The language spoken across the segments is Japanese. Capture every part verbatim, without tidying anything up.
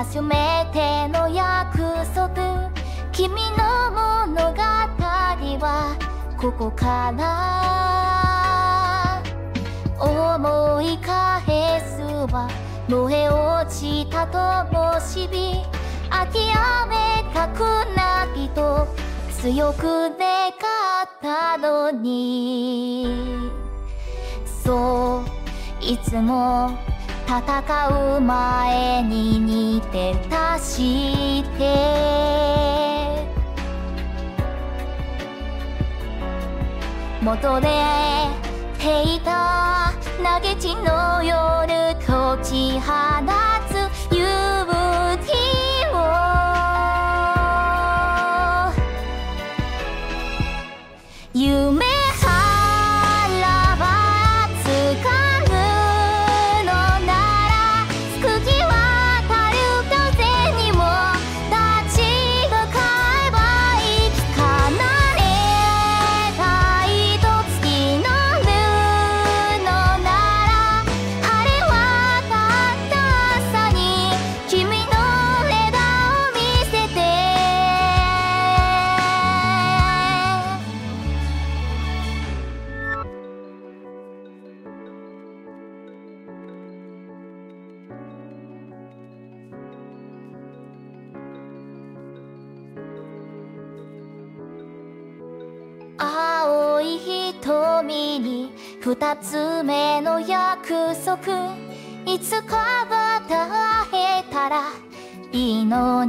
初めての約束、君の物語はここから思い返すわ。燃え落ちた灯火、諦めたくないと強く願ったのに、そういつも戦う前に似てたして戻れていた嘆きの夜、解き放つ勇気を夢青い瞳に二つ目の約束、いつかは会えたらいいの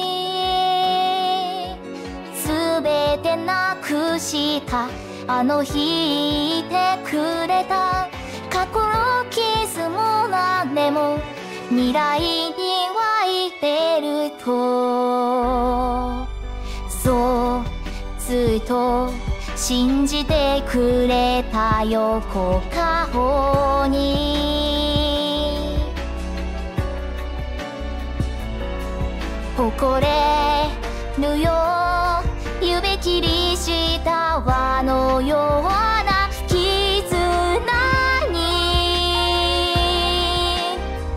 に、すべてなくしたあの日いてくれた過去の傷も何も未来に湧いてると、そうずっと信じてくれた横顔に誇れぬよ、指切りした輪のような絆に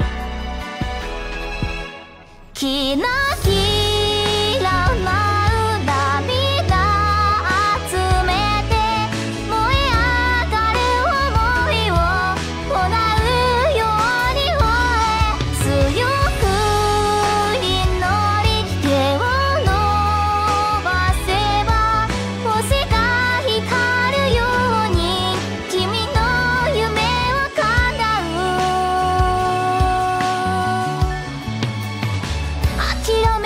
きなきら舞う涙集めて燃え上がる想いをもらうように燃え、強く祈り手を伸ばせば星が光るように君の夢は叶う。諦め